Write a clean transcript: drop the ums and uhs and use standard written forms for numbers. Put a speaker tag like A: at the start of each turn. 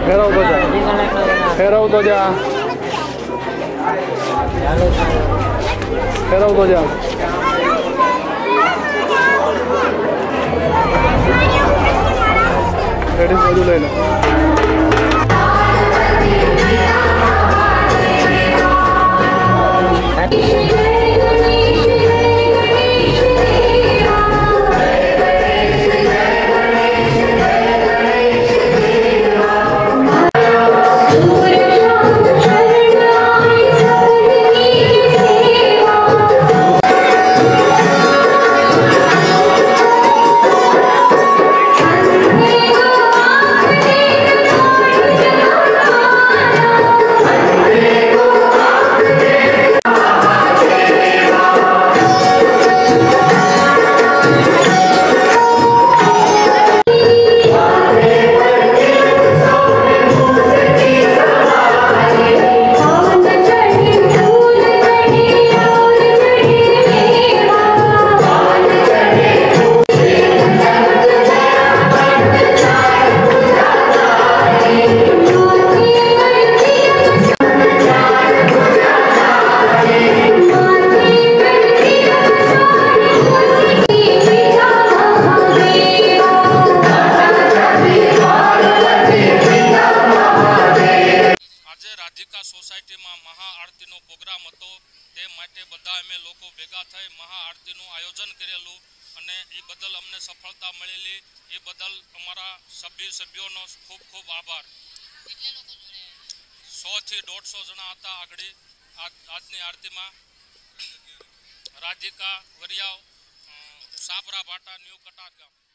A: फेरव तो जा लेडीज बाजू लेना
B: सोसायटी में महाआरती प्रोग्राम हतो ते माटे बधा अमे लोको भेगा थई महाआरती आयोजन करेलू अने ई बदल अमने सफलता मळेली ई बदल अमारा सभ्योनो खूब खूब आभार। 100 થી 150 जना हता आगळी आजनी आरती में। राधिका वरियाव साबरा भाटा न्यू कटार गाम।